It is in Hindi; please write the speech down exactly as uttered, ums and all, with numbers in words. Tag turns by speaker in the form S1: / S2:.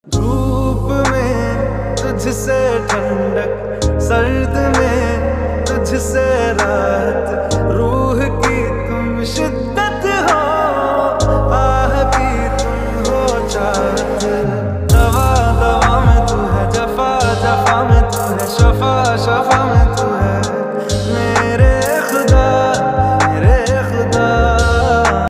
S1: धूप में तुझसे ठंडक, सर्द में तुझसे राहत, रूह की तुम शिद्दत हो, आह की तुम हो चाहत। दवा दवा में तू है, जफा जफा में तू है शफा शफा